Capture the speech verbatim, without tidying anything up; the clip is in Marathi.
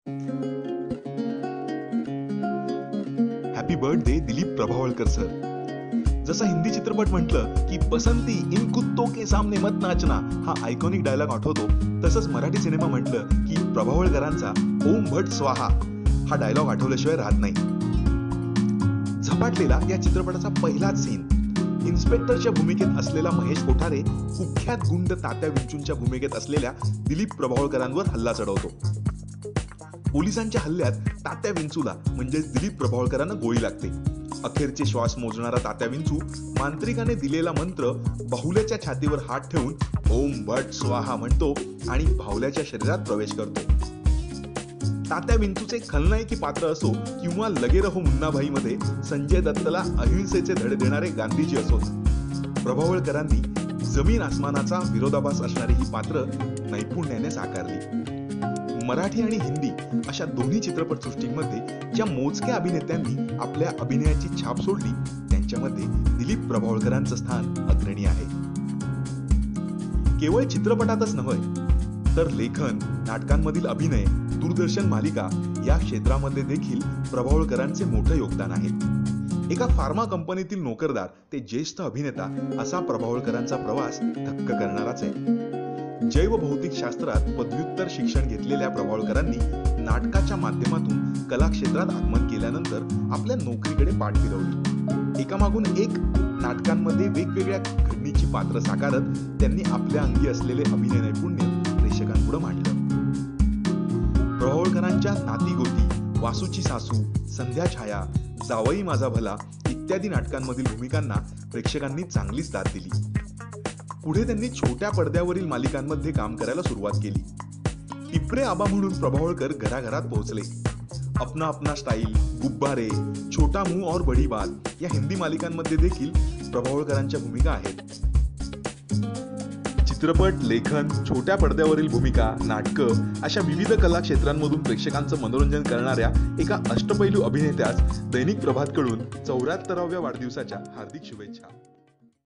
Happy birthday Dilip Prabhavalkar sir. जसा हिंदी चित्रपट म्हटलं की बसंती इन कुत्तों के सामने मत नाचना हा आयकॉनिक डायलॉग आठवतो, तसंच मराठी सिनेमा म्हटलं की प्रभावळकरांचा ओम भट स्वाहा हा डायलॉग आठवल्याशिवाय राहत नाही. झपाटलेला या चित्रपटाचा पहिलाच सीन इन्स्पेक्टरच्या भूमिकेत असलेला महेश कोठारे कुख्यात गुंड तात्या विंचूंच्या भूमिकेत असलेल्या दिलीप प्रभावळकरांवर हल्ला चढवतो. पोलिसांच्या हल्ल्यात तात्या विंचूला म्हणजेच दिलीप प्रभावळकरांना गोळी लागते. अखेरचे श्वास मोजणारा तात्या विंचू मांत्रिकाने दिलेला मंत्र बाहुल्याच्या छातीवर हात ठेवून ओम भट स्वाहा म्हणतो आणि बाहुल्याच्या शरीरात प्रवेश करतो. तात्या विंचूचे खलनायकी पात्र असो किंवा लगे रहो मुन्नाभाई मध्ये संजय दत्तला अहिंसेचे धडे देणारे गांधीजी असोत, प्रभावळकरांनी जमीन आसमानाचा विरोधाभास असणारी ही पात्र नैपुण्याने साकारली. मराठी आणि हिंदी अशा दोन्ही चित्रपटसृष्टींमध्ये ज्या मोजक्या अभिनेत्यांनी आपल्या अभिनयाची छाप सोडली त्यांच्यामध्ये दिलीप प्रभावळकरांचं स्थान अग्रणी आहे. केवळ चित्रपटातच नव्हे तर लेखन, नाटकांमधील अभिनय, दूरदर्शन मालिका या क्षेत्रामध्ये देखील प्रभावळकरांचे मोठे योगदान आहे. एका फार्मा कंपनीतील नोकरदार ते ज्येष्ठ अभिनेता असा प्रभावळकरांचा प्रवास थक्क करणाराच आहे. जैव भौतिक शास्त्रात पदव्युत्तर शिक्षण घेतलेल्या प्रभावळकरांनी नाटकाच्या माध्यमातून कला क्षेत्रात आगमन केल्यानंतर आपल्या नोकरीकडे पाठ फिरवली. एकामागून एक नाटकांमध्ये वेगवेगळ्या घडणीची पात्र साकारत त्यांनी आपल्या अंगी असलेले अभिनय नैपुण्य प्रेक्षकांपुढे मांडलं. प्रभावळकरांच्या नाती गोती, वासूची सासू, संध्या छाया, जावई माझा भला इत्यादी नाटकांमधील भूमिकांना प्रेक्षकांनी चांगलीच दाद दिली. पुढे त्यांनी छोट्या पडद्यावरील मालिकांमध्ये काम करायला सुरुवात केली. टिपरे आबा म्हणून प्रभावळकर घराघरात पोहोचले. अपना अपना स्टाईल, गुब्बारे, छोटा मुंह और बड़ी बात या हिंदी मालिकांमध्ये देखील प्रभावळकरांच्या भूमिका आहेत. चित्रपट, लेखन, छोट्या पडद्यावरील भूमिका, नाटकं अशा विविध कला क्षेत्रांमधून प्रेक्षकांचं मनोरंजन करणाऱ्या एका अष्टपैलू अभिनेत्यास दैनिक प्रभातकडून चौऱ्याहत्तराव्या वाढदिवसाच्या हार्दिक शुभेच्छा.